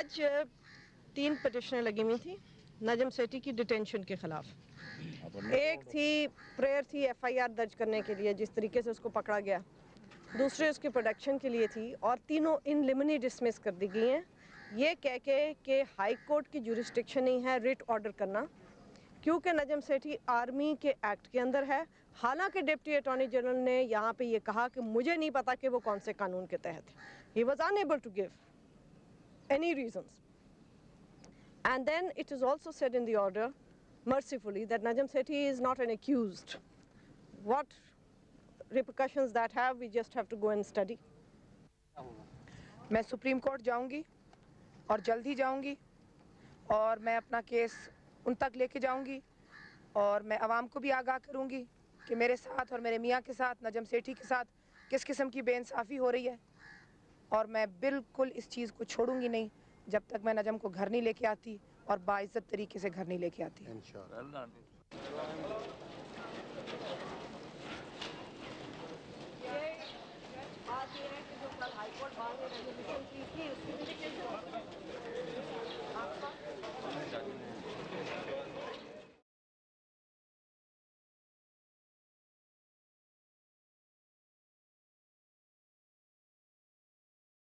आज 3 पिटिशनें लगी हुई थी नजम सेठी की डिटेंशन के खिलाफ। एक थी प्रेयर थी एफआईआर दर्ज करने के लिए जिस तरीके से उसको पकड़ा गया, दूसरी उसकी प्रोडक्शन के लिए थी, और तीनों इन लिमिनी डिसमिस कर दी गई हैं ये कह के कि हाई कोर्ट की जुरिस्डिक्शन नहीं है रिट ऑर्डर करना, क्योंकि नजम सेठी आर्मी के एक्ट के अंदर है। हालांकि डिप्टी अटॉर्नी जनरल ने यहाँ पे ये कहा कि मुझे नहीं पता कि वो कौन से कानून के तहत है, he was unable to give any reasons. And then it is also said in the order, mercifully, that Nadeem Sethi is not an accused. What repercussions that have, we just have to go and study. मैं supreme court जाऊंगी और जल्द ही जाऊंगी और मैं अपना case उन तक लेके जाऊंगी और मैं आवाम को भी आगाह करूंगी कि मेरे साथ और मेरे मियाँ के साथ नजम सेठी के साथ किस किस्म की बेइंसाफ़ी हो रही है, और मैं बिल्कुल इस चीज़ को छोड़ूंगी नहीं जब तक मैं नजम को घर नहीं लेके आती और बाइज्जत तरीके से घर नहीं लेके आती। इंशाअल्लाह। बात ये है कि जो कल हाई कोर्ट बार ने रेजोल्यूशन की थी